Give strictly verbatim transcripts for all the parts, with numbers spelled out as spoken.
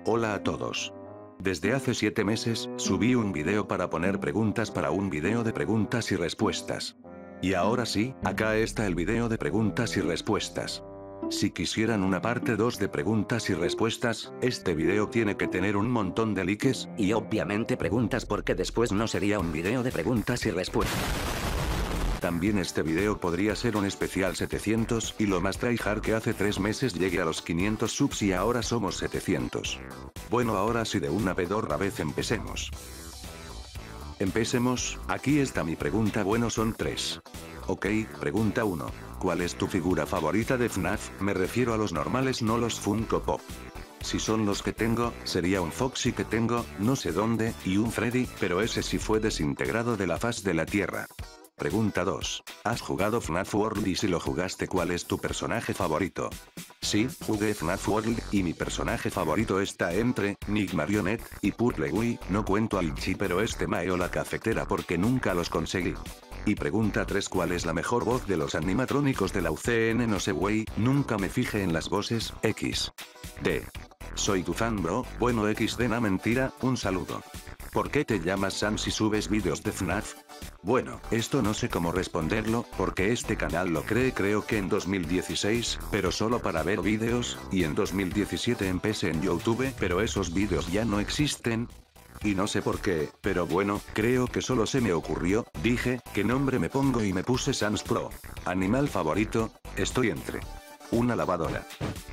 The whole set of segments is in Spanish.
Hola a todos. Desde hace siete meses, subí un video para poner preguntas para un video de preguntas y respuestas. Y ahora sí, acá está el video de preguntas y respuestas. Si quisieran una parte dos de preguntas y respuestas, este video tiene que tener un montón de likes, y obviamente preguntas porque después no sería un video de preguntas y respuestas. También este video podría ser un especial setecientos, y lo más tryhard que hace tres meses llegue a los quinientos subs y ahora somos setecientos. Bueno, ahora sí de una pedorra vez empecemos. Empecemos, aquí está mi pregunta, bueno son tres. Ok, pregunta uno. ¿Cuál es tu figura favorita de F NAF? Me refiero a los normales, no los Funko Pop. Si son los que tengo, sería un Foxy que tengo, no sé dónde, y un Freddy, pero ese sí fue desintegrado de la faz de la Tierra. Pregunta dos. ¿Has jugado F NAF World y si lo jugaste cuál es tu personaje favorito? Sí, jugué F NAF World, y mi personaje favorito está entre Nick Marionette y Purple Wii, no cuento al Chi pero este Mae o la cafetera porque nunca los conseguí. Y pregunta tres. ¿Cuál es la mejor voz de los animatrónicos de la U C N? No sé wey, nunca me fijé en las voces. X D. Soy tu fan bro, bueno equis de na mentira, un saludo. ¿Por qué te llamas Sam si subes vídeos de F NAF? Bueno, esto no sé cómo responderlo, porque este canal lo creé creo que en dos mil dieciséis, pero solo para ver vídeos, y en dos mil diecisiete empecé en YouTube, pero esos vídeos ya no existen. Y no sé por qué, pero bueno, creo que solo se me ocurrió, dije, ¿qué nombre me pongo? Y me puse Sans Pro. Animal favorito, estoy entre una lavadora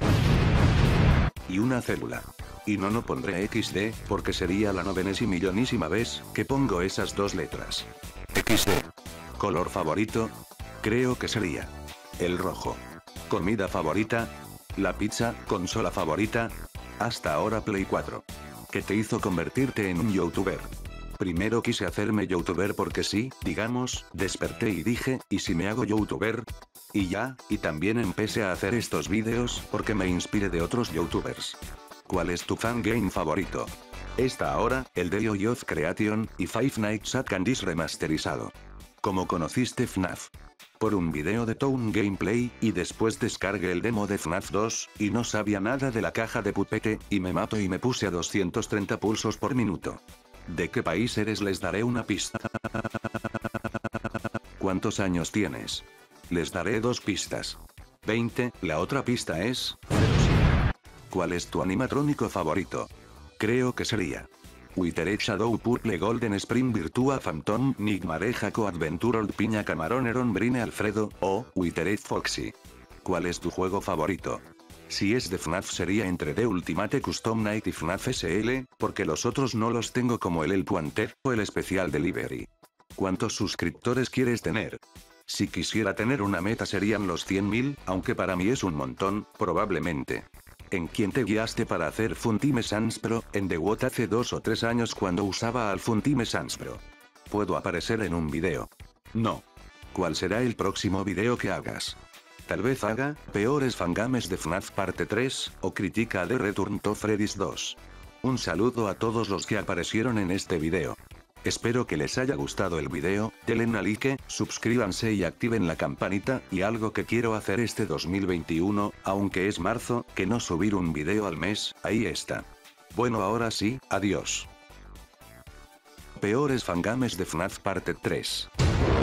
y una célula. Y no no pondré equis de, porque sería la novenésima millonísima vez que pongo esas dos letras. equis de. Color favorito, creo que sería el rojo. Comida favorita, la pizza. Consola favorita, hasta ahora Play cuatro. ¿Qué te hizo convertirte en un youtuber? Primero quise hacerme youtuber porque sí, digamos, desperté y dije, ¿y si me hago youtuber? Y ya, y también empecé a hacer estos vídeos, porque me inspiré de otros youtubers. ¿Cuál es tu fangame favorito? Esta ahora, el de Yoyoz Creation, y Five Nights at Candy's remasterizado. ¿Cómo conociste F NAF? Por un video de Town Gameplay, y después descargué el demo de F NAF dos, y no sabía nada de la caja de Pupete, y me mato y me puse a doscientos treinta pulsos por minuto. ¿De qué país eres? Les daré una pista. ¿Cuántos años tienes? Les daré dos pistas. veinte, la otra pista es... ¿Cuál es tu animatrónico favorito? Creo que sería... Withered Shadow Purple Golden Spring Virtua Phantom Nick Mareja Coadventure Old Piña Camarón Eron Brine Alfredo, o Withered Foxy. ¿Cuál es tu juego favorito? Si es de F NAF sería entre The Ultimate Custom Night y F NAF S L, porque los otros no los tengo como el El Puanter o el Special Delivery. ¿Cuántos suscriptores quieres tener? Si quisiera tener una meta serían los cien mil, aunque para mí es un montón, probablemente. ¿En quién te guiaste para hacer Funtime Sans Pro? En The What hace dos o tres años cuando usaba al Funtime Sans Pro. ¿Puedo aparecer en un video? No. ¿Cuál será el próximo video que hagas? Tal vez haga, peores fangames de F NAF parte tres, o critica de Return to Freddy's dos. Un saludo a todos los que aparecieron en este video. Espero que les haya gustado el video, denle a like, suscríbanse y activen la campanita, y algo que quiero hacer este dos mil veintiuno, aunque es marzo, que no subir un video al mes, ahí está. Bueno ahora sí, adiós. Peores fangames de F NAF parte tres.